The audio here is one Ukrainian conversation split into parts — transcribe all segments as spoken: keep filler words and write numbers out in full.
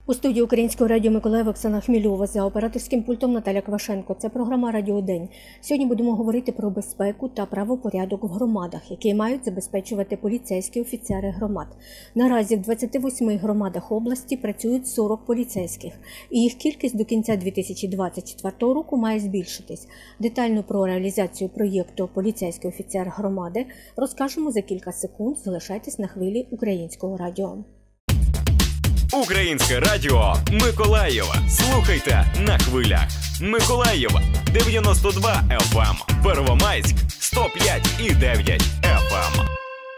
У студії Українського радіо Миколаїв Оксана Хмільова, за операторським пультом Наталя Квашенко. Це програма «Радіо День». Сьогодні будемо говорити про безпеку та правопорядок в громадах, які мають забезпечувати поліцейські офіцери громад. Наразі в двадцяти восьми громадах області працюють сорок поліцейських, і їх кількість до кінця дві тисячі двадцять четвертого року має збільшитись. Детально про реалізацію проєкту «Поліцейський офіцер громади» розкажемо за кілька секунд. Залишайтесь на хвилі Українського радіо. Українське радіо Миколаєва. Слухайте на хвилях. Миколаєва дев'яносто два еф ем, Первомайськ сто п'ять і дев'ять еф ем.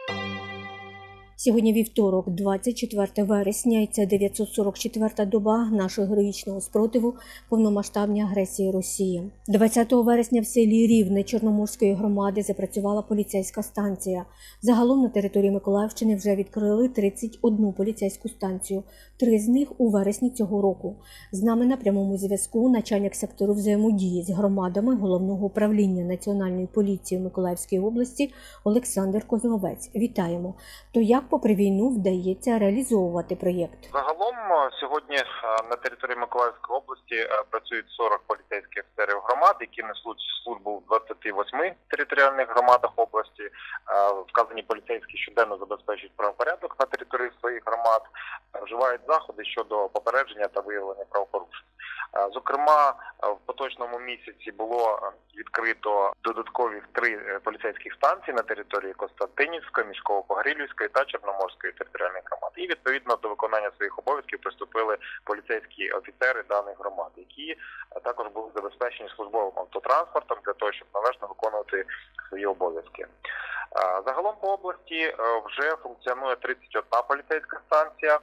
Сьогодні вівторок, двадцять четверте вересня, і це дев'ятсот сорок четверта доба нашого героїчного спротиву повномасштабній агресії Росії. двадцятого вересня в селі Рівне Чорноморської громади запрацювала поліцейська станція. Загалом на території Миколаївщини вже відкрили тридцять одну поліцейську станцію, три з них у вересні цього року. З нами на прямому зв'язку начальник сектору взаємодії з громадами Головного управління Національної поліції Миколаївської області Олександр Козловець. Вітаємо. То як попри війну вдається реалізовувати проєкт? Загалом сьогодні на території Миколаївської області працюють сорок поліцейських офіцерів громад, які несуть службу в двадцяти восьми територіальних громадах області. Вказані поліцейські щоденно забезпечують правопорядок на території своїх громад, вживають заходи щодо попередження та виявлення правопорушень. Зокрема, в поточному місяці було відкрито додаткові три поліцейських станції на території Костянтинівської, Мішково-Погрілівської та Чорноморської територіальних громад. І відповідно до виконання своїх обов'язків приступили поліцейські офіцери даних громад, які також були забезпечені службовим автотранспортом для того, щоб належно виконувати свої обов'язки. Загалом по області вже функціонує тридцять одна поліцейська станція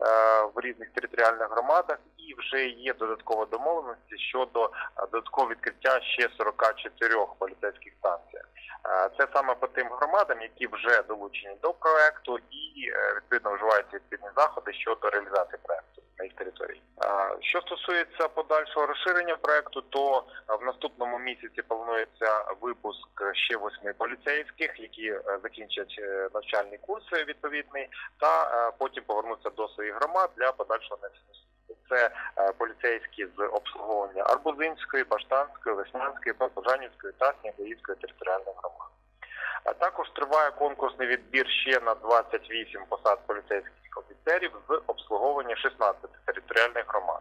в різних територіальних громадах, і вже є додаткова домовленості щодо додаткового відкриття ще сорока чотирьох поліцейських станцій. Це саме по тим громадам, які вже долучені до проекту і відповідно вживаються відповідні заходи щодо реалізації проекту на їх території. Що стосується подальшого розширення проекту, то в наступному місяці планується випуск ще восьми поліцейських, які закінчать навчальний курс відповідний, та потім повернуться до своїх громад для подальшого несення. Це поліцейські з обслуговування Арбузинської, Баштанської, Веснянської, Пожанівської та Снігурівської територіальних громад. А також триває конкурсний відбір ще на двадцять вісім посад поліцейських офіцерів з обслуговування шістнадцяти територіальних громад.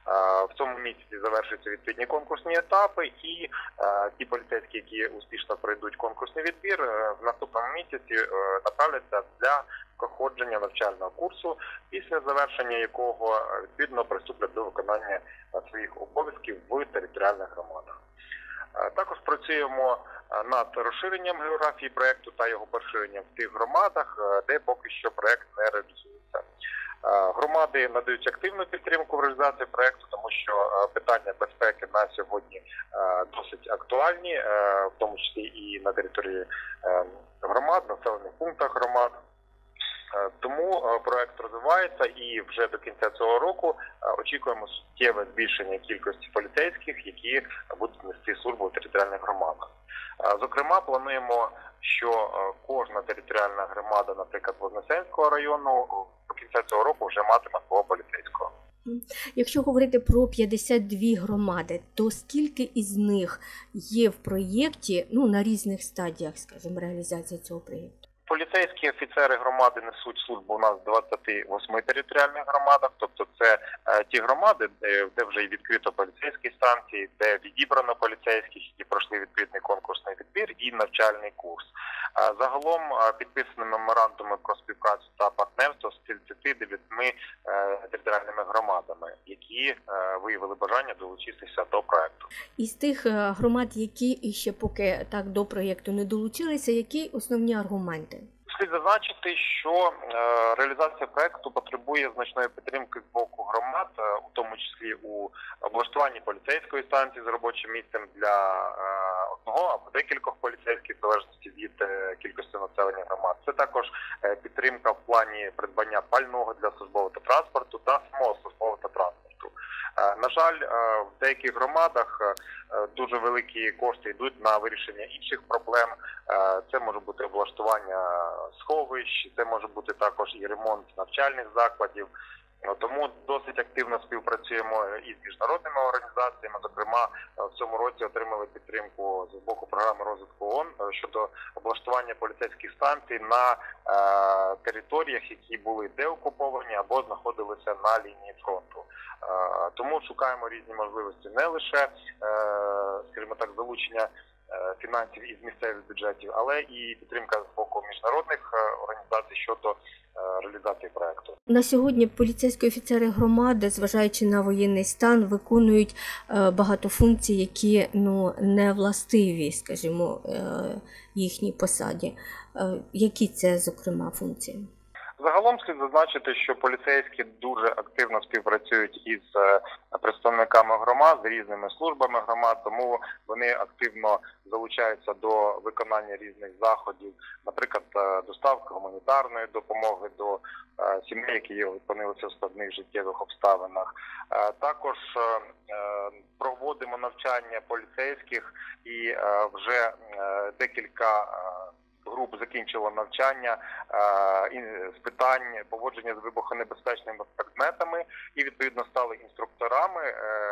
В цьому місяці завершуються відповідні конкурсні етапи, і ті поліцейські, які успішно пройдуть конкурсний відбір, в наступному місяці направляться для проходження навчального курсу, після завершення якого відповідно приступлять до виконання своїх обов'язків в територіальних громадах. Також працюємо над розширенням географії проєкту та його поширенням в тих громадах, де поки що проєкт не реалізується. Громади надають активну підтримку в реалізації проєкту, тому що питання безпеки на сьогодні досить актуальні, в тому числі і на території громад, населених пунктах громад. Тому проект розвивається, і вже до кінця цього року очікуємо суттєве збільшення кількості поліцейських, які будуть нести службу в територіальних громадах. Зокрема, плануємо, що кожна територіальна громада, наприклад, Вознесенського району, до кінця цього року вже матиме свого поліцейського. Якщо говорити про п'ятдесят дві громади, то скільки із них є в проєкті, ну, на різних стадіях, скажімо, реалізації цього проєкту? Поліцейські офіцери громади несуть службу у нас в двадцяти восьми територіальних громадах, тобто це е, ті громади, де, де вже відкрито поліцейські станції, де відібрано поліцейських, які пройшли відповідний конкурсний відбір і навчальний курс. Е, загалом е, підписані меморандуми про співпрацю та партнерство з тридцятьма дев'ятьма е, територіальними громадами, які е, виявили бажання долучитися до проекту. Із тих громад, які ще поки так до проєкту не долучилися, які основні аргументи? Слід зазначити, що е, реалізація проекту потребує значної підтримки з боку громад, е, у тому числі у облаштуванні поліцейської станції з робочим місцем для е, одного або декількох поліцейських, в залежності від е, кількості населення громад. Це також е, підтримка в плані придбання пального для службового транспорту та самого службового транспорту. Е, на жаль, е, в деяких громадах е, дуже великі кошти йдуть на вирішення інших проблем. Е, це може бути облаштування сховищ, це може бути також і ремонт навчальних закладів. Тому досить активно співпрацюємо із міжнародними організаціями. Зокрема, в цьому році отримали підтримку з боку програми розвитку ООН щодо облаштування поліцейських станцій на е, територіях, які були деокуповані або знаходилися на лінії фронту. Е, тому шукаємо різні можливості не лише, е, скажімо так, залучення фінансів із місцевих бюджетів, але і підтримка з боку міжнародних організацій щодо реалізації проекту. На сьогодні поліцейські офіцери громади, зважаючи на воєнний стан, виконують багато функцій, які ну не властиві, скажімо, їхній посаді. Які це, зокрема, функції? Загалом слід зазначити, що поліцейські дуже активно співпрацюють із представниками громад, з різними службами громад, тому вони активно залучаються до виконання різних заходів, наприклад, доставка гуманітарної допомоги до сімей, які опинилися в складних життєвих обставинах. Також проводимо навчання поліцейських і вже декілька груп закінчило навчання з питань поводження з вибухонебезпечними предметами і, відповідно, стали інструкторами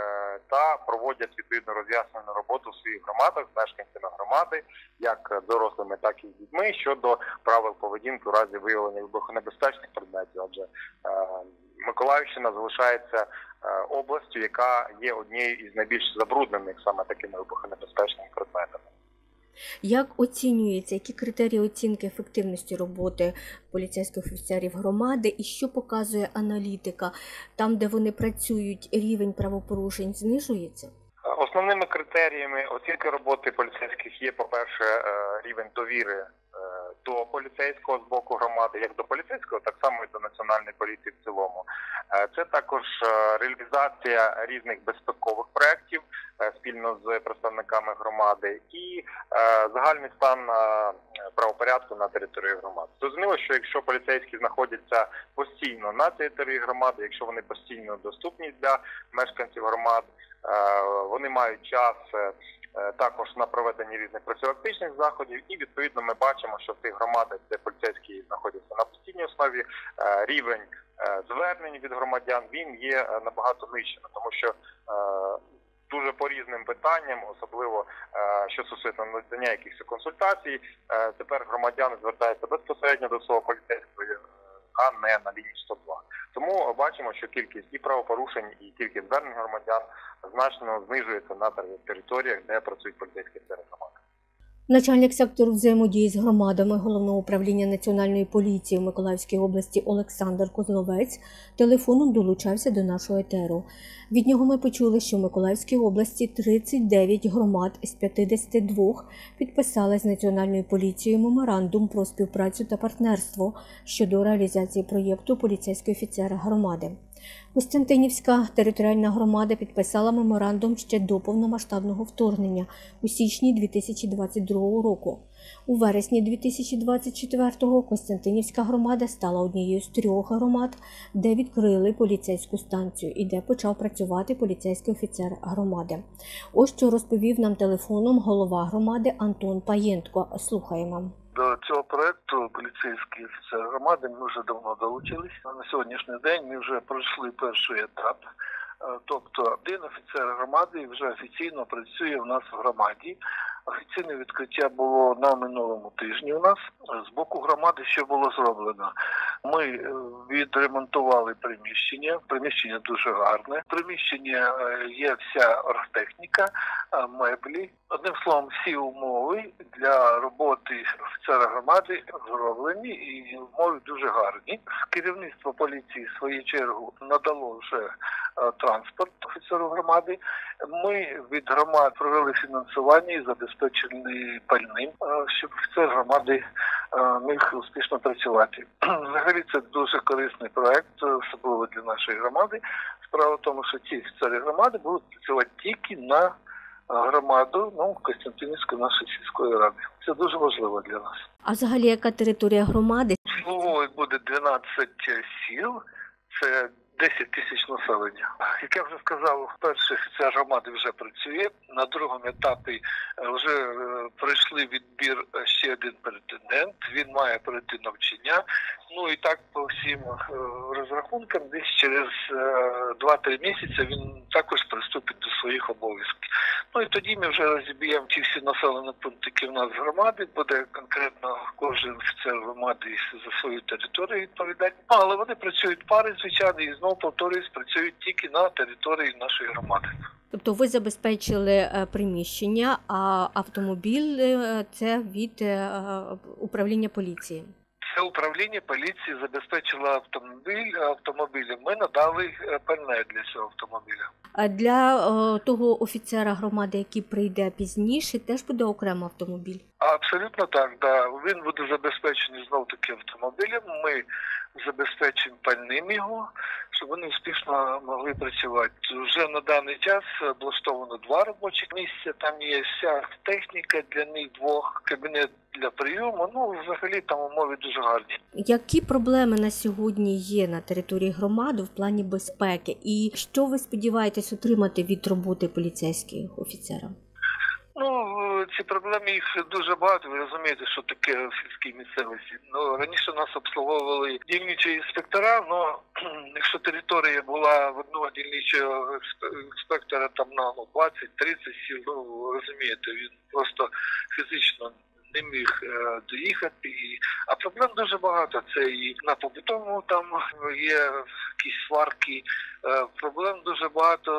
та проводять, відповідно, роз'яснену роботу в своїх громадах з мешканцями громади, як дорослими, так і з дітьми, щодо правил поведінки у разі виявлення вибухонебезпечних предметів. Адже Миколаївщина залишається областю, яка є однією із найбільш забруднених саме такими вибухонебезпечними предметами. Як оцінюється, які критерії оцінки ефективності роботи поліцейських офіцерів громади і що показує аналітика? Там, де вони працюють, рівень правопорушень знижується? Основними критеріями оцінки роботи поліцейських є, по-перше, рівень довіри до поліцейського з боку громади, як до поліцейського, так само і до національної поліції в цілому. Це також реалізація різних безпекових проєктів спільно з представниками громади і загальний стан правопорядку на території громади. Зрозуміло, що якщо поліцейські знаходяться постійно на території громади, якщо вони постійно доступні для мешканців громад, вони мають час також на проведення різних профілактичних заходів і, відповідно, ми бачимо, що в тих громадах, де поліцейські знаходяться на постійній основі, рівень звернень від громадян, він є набагато нижчим, тому що дуже по різним питанням, особливо що стосується надання якихось консультацій, тепер громадяни звертаються безпосередньо до свого поліцейського, а не на лінію сто два. Тому бачимо, що кількість і правопорушень, і кількість звернень громадян значно знижується на територіях, де працюють поліцейські офіцери громади. Начальник сектору взаємодії з громадами Головного управління Національної поліції в Миколаївській області Олександр Козловець телефоном долучався до нашого етеру. Від нього ми почули, що в Миколаївській області тридцять дев'ять громад з п'ятдесят два підписали з Національною поліцією меморандум про співпрацю та партнерство щодо реалізації проєкту поліцейські офіцери громади. Костянтинівська територіальна громада підписала меморандум ще до повномасштабного вторгнення у січні дві тисячі двадцять другого року. У вересні дві тисячі двадцять четвертого Костянтинівська громада стала однією з трьох громад, де відкрили поліцейську станцію і де почав працювати поліцейський офіцер громади. Ось що розповів нам телефоном голова громади Антон Паєнтко. Слухаємо. До цього проєкту поліцейські офіцери громади ми вже давно долучились. На сьогоднішній день ми вже пройшли перший етап. Тобто один офіцер громади вже офіційно працює у нас в громаді. Офіційне відкриття було на минулому тижні у нас. З боку громади що було зроблено? Ми відремонтували приміщення. Приміщення дуже гарне. В приміщенні є вся оргтехніка, меблі. Одним словом, всі умови для роботи офіцера громади зроблені і умови дуже гарні. Керівництво поліції, в свою чергу, надало вже транспорт офіцеру громади. Ми від громад провели фінансування і забезпечені пальним, щоб офіцер громади міг успішно працювати. Взагалі це дуже корисний проект, особливо для нашої громади. Справа в тому, що ці офіцери громади будуть працювати тільки на громаду, ну, Костянтинівської нашої сільської ради. Це дуже важливо для нас. А взагалі яка територія громади? Обслуговують буде дванадцять сіл, це десять тисяч населення. Як я вже сказав, перший офіцер громади вже працює. На другому етапі вже пройшли відбір ще один претендент. Він має пройти навчання. Ну і так по всім розрахункам, десь через два-три місяці він також приступить до своїх обов'язків. Ну і тоді ми вже розіб'ємо ті всі населені пункти, які в нас в громаді, буде конкретно кожен офіцер громади за свою територію відповідати. Ну, але вони працюють пари, звичайно, і знову повторюсь, працюють тільки на території нашої громади. Тобто ви забезпечили приміщення, а автомобіль – це від управління поліції? Це управління поліції забезпечило автомобіль, автомобілі. Ми надали пальне для цього автомобіля. А для о, того офіцера громади, який прийде пізніше, теж буде окремо автомобіль? Абсолютно так, да. Він буде забезпечений знов-таки автомобілем. Ми забезпечимо пальним його, щоб вони успішно могли працювати. Вже на даний час облаштовано два робочих місця, там є вся техніка для них двох, кабінет для прийому, ну взагалі там умови дуже гарні. Які проблеми на сьогодні є на території громади в плані безпеки і що ви сподіваєтесь отримати від роботи поліцейських офіцерів? Ну, ці проблеми, їх дуже багато, ви розумієте, що таке в сільській місцевості. Ну, раніше нас обслуговували дільничі інспектора, але якщо територія була в одного дільничого інспектора там на двадцять-тридцять сіл, ну, розумієте, він просто фізично не міг е, доїхати. А проблем дуже багато. Це і на побутовому там є якісь сварки. Е, проблем дуже багато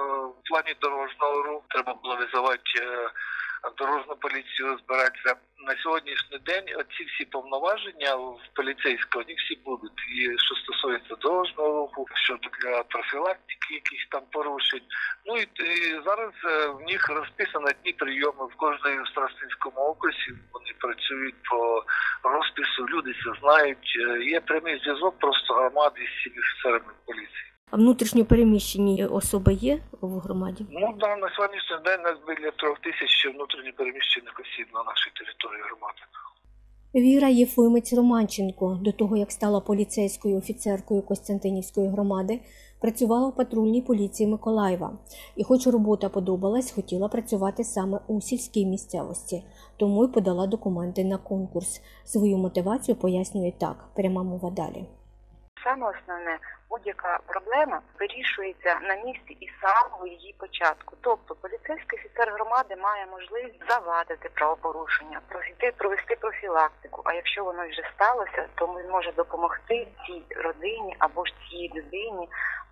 в плані дорожнього руху. Треба було визивати е, дорожну поліцію, збиратися. На сьогоднішній день ці всі повноваження в поліцейського, вони всі будуть. І що стосується дорожнього руху, щодо для профілактики якихось там порушень. Ну і, і зараз в них розписано дні прийоми в кожній старостинському окрузі. Вони працюють по розпису, люди це знають. Є прямий зв'язок просто громади з цими офіцерами поліції. А внутрішньо переміщені особи є в громаді? Ну, да, на сьогоднішній день нас біля трьох тисяч внутрішньо переміщених осіб на нашій території громади. Віра Єфимець-Романченко, до того як стала поліцейською офіцеркою Костянтинівської громади, працювала в патрульній поліції Миколаєва. І хоч робота подобалась, хотіла працювати саме у сільській місцевості, тому й подала документи на конкурс. Свою мотивацію пояснює так, пряма мова далі. Саме основне, будь-яка проблема вирішується на місці і самого її початку. Тобто поліцейський офіцер громади має можливість завадити правопорушення, провести, провести профілактику. А якщо воно вже сталося, то він може допомогти цій родині або ж цій людині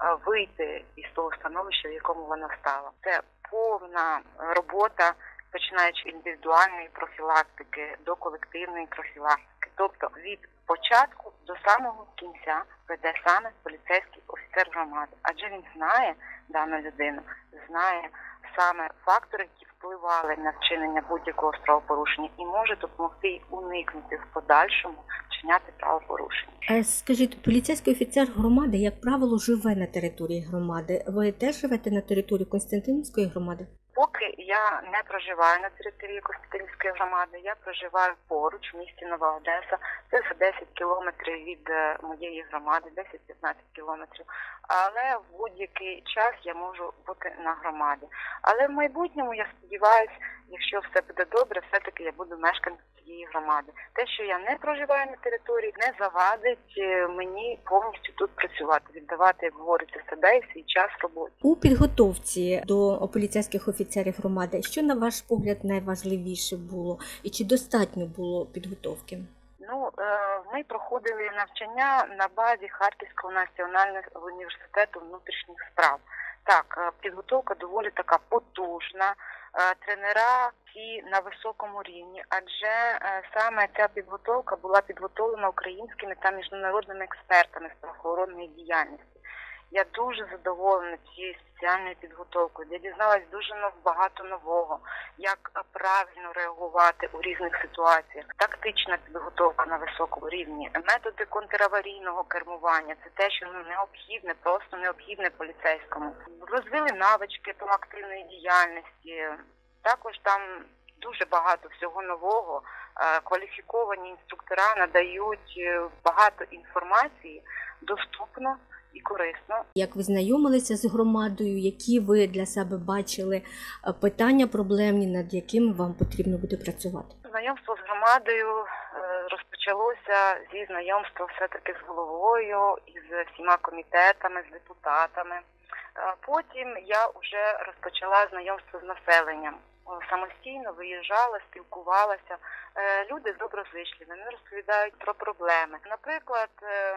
вийти із того становища, в якому вона стала. Це повна робота, починаючи від індивідуальної профілактики до колективної профілактики. Тобто від початку до самого кінця веде саме поліцейський офіцер громади. Адже він знає дану людину, знає саме фактори, які впливали на вчинення будь-якого правопорушення і може допомогти уникнути в подальшому вчиняти правопорушення. Скажіть, поліцейський офіцер громади, як правило, живе на території громади. Ви теж живете на території Костянтинівської громади? Поки я не проживаю на території Костянтинівської громади, я проживаю поруч в місті Нова Одеса. Це за десять кілометрів від моєї громади, десять-п'ятнадцять кілометрів. Але в будь-який час я можу бути на громаді. Але в майбутньому, я сподіваюся, якщо все буде добре, все-таки я буду мешканцем цієї громади. Те, що я не проживаю на території, не завадить мені повністю тут працювати, віддавати, як говориться, себе і свій час роботі. У підготовці до поліцейських офіцерів громади, що, на ваш погляд, найважливіше було? І чи достатньо було підготовки? Ну, ми проходили навчання на базі Харківського національного університету внутрішніх справ. Так, підготовка доволі така потужна, тренера ті на високому рівні, адже саме ця підготовка була підготовлена українськими та міжнародними експертами з правоохоронної діяльності. Я дуже задоволена цією спеціальною підготовкою. Я дізналась дуже багато нового, як правильно реагувати у різних ситуаціях. Тактична підготовка на високому рівні, методи контраварійного кермування – це те, що ну, необхідне, просто необхідне поліцейському. Розвили навички проактивної діяльності. Також там дуже багато всього нового. Кваліфіковані інструктора надають багато інформації доступно, і корисно. Як ви знайомилися з громадою, які ви для себе бачили питання проблемні, над якими вам потрібно буде працювати? Знайомство з громадою розпочалося зі знайомства все-таки з головою, із всіма комітетами, з депутатами. Потім я вже розпочала знайомство з населенням. Самостійно виїжджала, спілкувалася. Люди доброзичливі, вони розповідають про проблеми. Наприклад,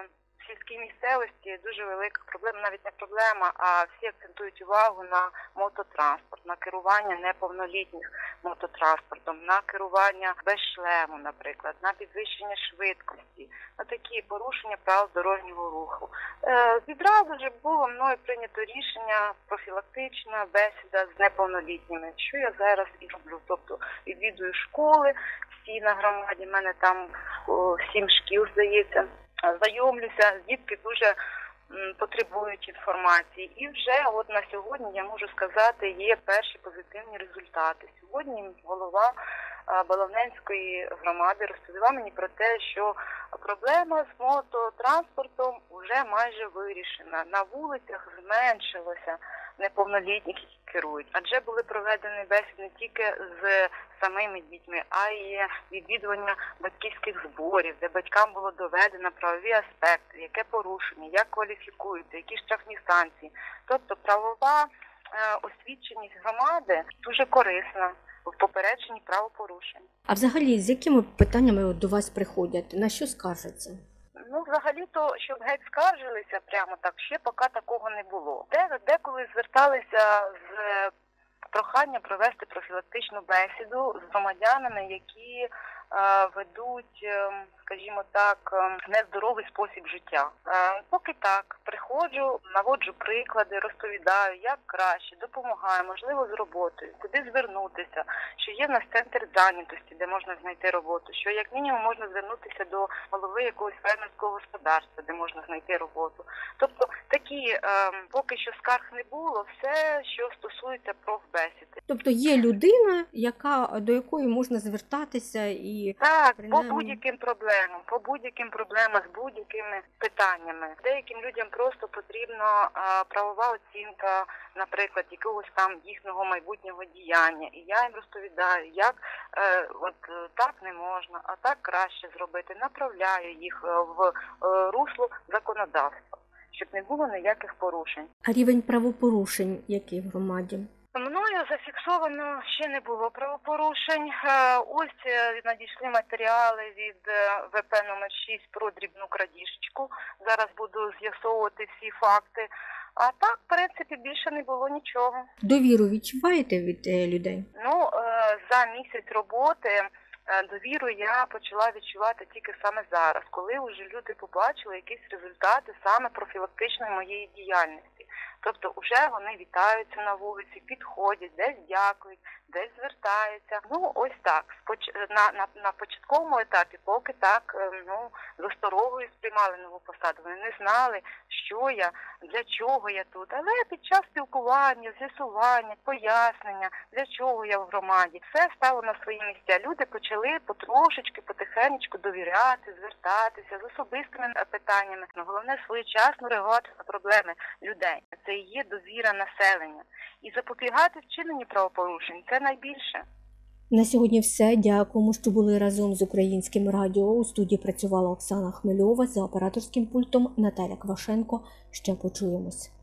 в сільській місцевості дуже велика проблема, навіть не проблема, а всі акцентують увагу на мототранспорт, на керування неповнолітніх мототранспортом, на керування без шлему, наприклад, на підвищення швидкості, на такі порушення правил дорожнього руху. Е, відразу ж було мною прийнято рішення профілактична бесіда з неповнолітніми, що я зараз і роблю. Тобто відвідую школи, всі на громаді, в мене там о, сім шкіл, здається. Знайомлюся, дітки дуже м, потребують інформації. І вже от на сьогодні, я можу сказати, є перші позитивні результати. Сьогодні голова а, Баловненської громади розповіла мені про те, що проблема з мототранспортом вже майже вирішена. На вулицях зменшилося неповнолітніх, які керують. Адже були проведені бесіди не тільки з самими дітьми, а й відвідування батьківських зборів, де батькам було доведено правові аспекти, яке порушення, як кваліфікуються, які штрафні санкції. Тобто правова е, освіченість громади дуже корисна в попередженні правопорушень. А взагалі, з якими питаннями до вас приходять? На що скаржаться? Ну, взагалі-то, щоб геть скаржилися прямо так, ще поки такого не було. Де, деколи зверталися з проханням провести профілактичну бесіду з громадянами, які е, ведуть, е, скажімо так, е, нездоровий спосіб життя. Е, поки так, приходжу, наводжу приклади, розповідаю, як краще, допомагаю, можливо, з роботою, куди звернутися, що є в нас центр зайнятості, де можна знайти роботу, що як мінімум можна звернутися до голови якогось фермерського господарства, де можна знайти роботу. Тобто такі, е, поки що скарг не було, все, що стосується профбесіди. Тобто є людина, яка, до якої можна звертатися і... Так, принаймні... по будь-яким проблемам, по будь-яким проблемам, з будь-якими питаннями. Деяким людям просто потрібна а, правова оцінка, наприклад, якогось там їхнього майбутнього діяння. І я їм розповідаю, як е, от так не можна, а так краще зробити. Направляю їх в е, русло законодавства, щоб не було ніяких порушень. А рівень правопорушень який в громаді? Мною зафіксовано ще не було правопорушень. Ось надійшли матеріали від ВП номер шість про дрібну крадіжечку. Зараз буду з'ясовувати всі факти. А так, в принципі, більше не було нічого. Довіру відчуваєте від е, людей? Ну, за місяць роботи довіру я почала відчувати тільки саме зараз, коли вже люди побачили якісь результати саме профілактичної моєї діяльності. Тобто вже вони вітаються на вулиці, підходять, десь дякують, десь звертаються. Ну, ось так. На, на, на початковому етапі поки так, ну, з осторогою сприймали нову посаду. Вони не знали, що я, для чого я тут. Але під час спілкування, з'ясування, пояснення, для чого я в громаді, все стало на свої місця. Люди почали потрошечки, потихенечку довіряти, звертатися з особистими питаннями. Но головне своєчасно реагувати на проблеми людей. Це і є довіра населення. І запобігати вчиненню правопорушень – це найбільше. На сьогодні все. Дякуємо, що були разом з Українським радіо. У студії працювала Оксана Хмельова, за операторським пультом Наталя Квашенко. Ще почуємось.